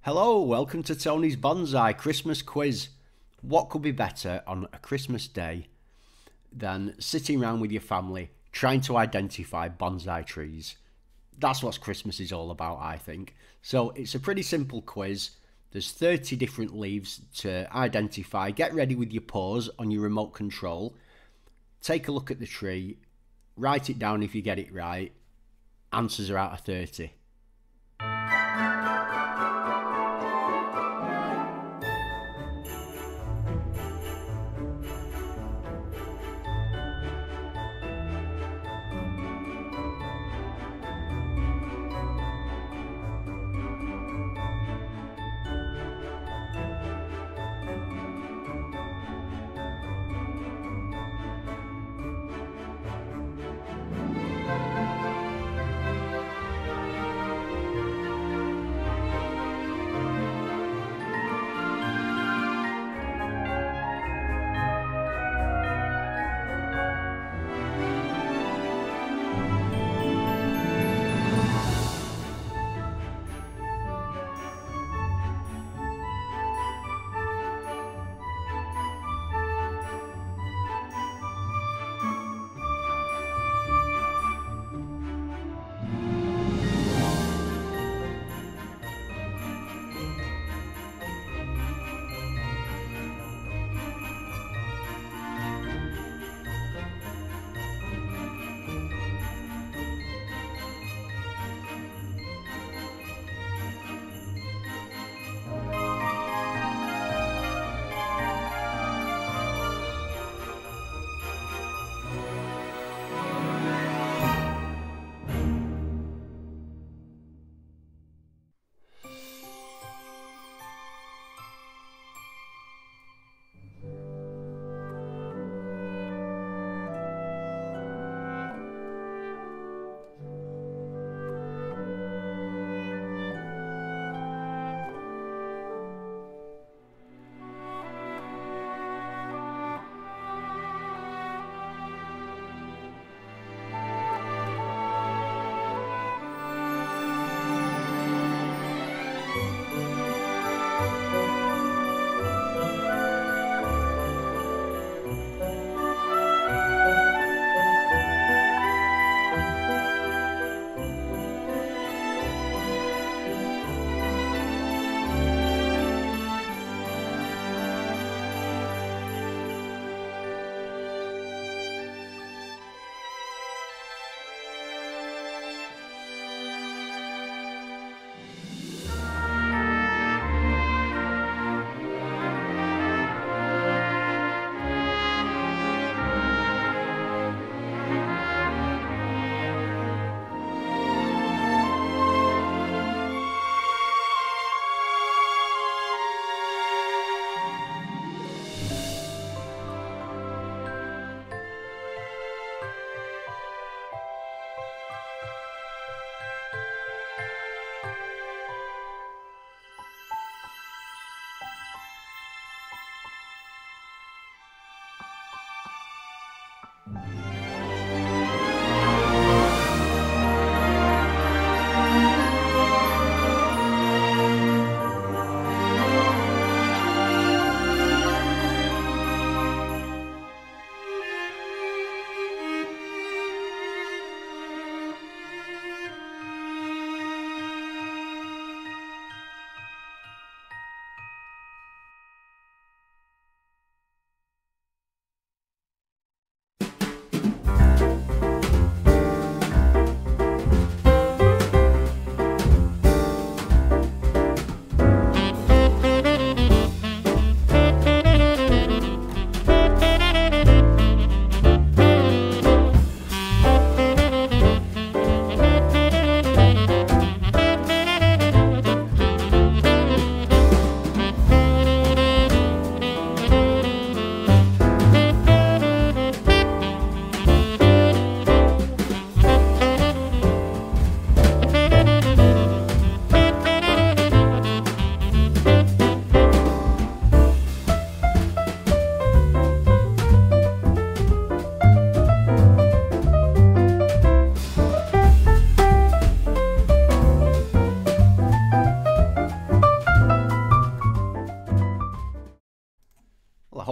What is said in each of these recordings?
Hello, welcome to Tony's Bonsai Christmas quiz. What could be better on a Christmas day than sitting around with your family trying to identify bonsai trees? That's what Christmas is all about, I think. So it's a pretty simple quiz. There's 30 different leaves to identify. Get ready with your paws on your remote control. Take a look at the tree. Write it down if you get it right. Answers are out of 30.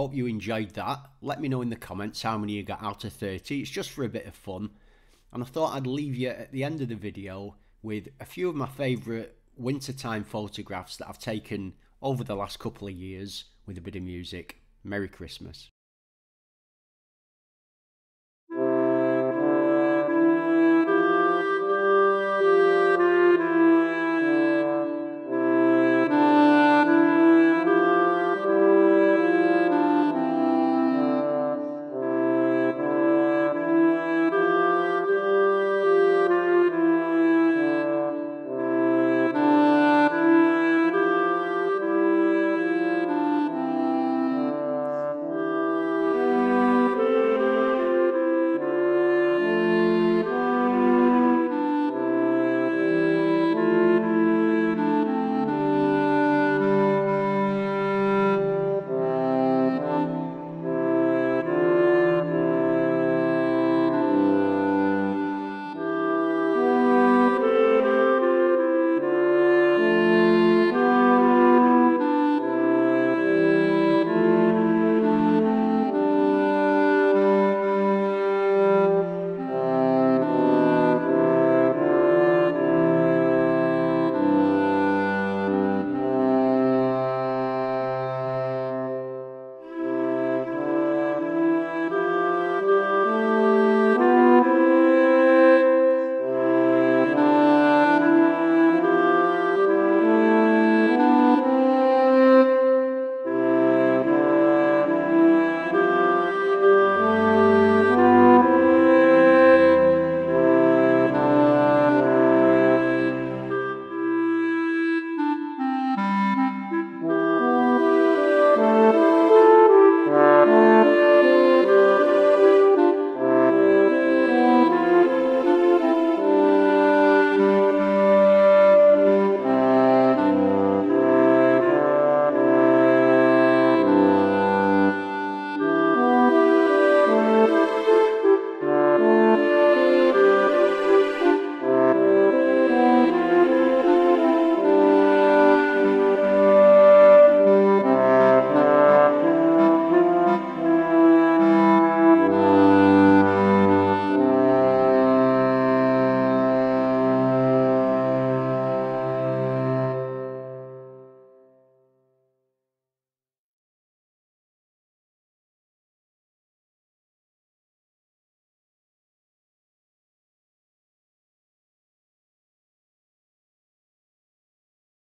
hope you enjoyed that. Let me know in the comments how many you got out of 30. It's just for a bit of fun. And I thought I'd leave you at the end of the video with a few of my favourite wintertime photographs that I've taken over the last couple of years with a bit of music. Merry Christmas.